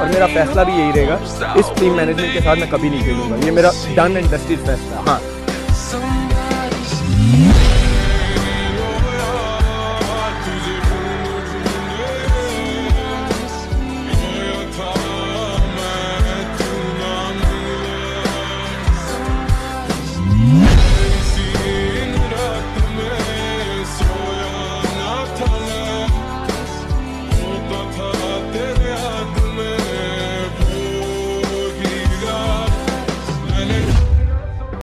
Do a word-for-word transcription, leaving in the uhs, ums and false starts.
और मेरा फैसला भी यही रहेगा, इस टीम मैनेजमेंट के साथ मैं कभी नहीं खेलूंगा। ये मेरा डन एंड डस्टेड फैसला। हाँ,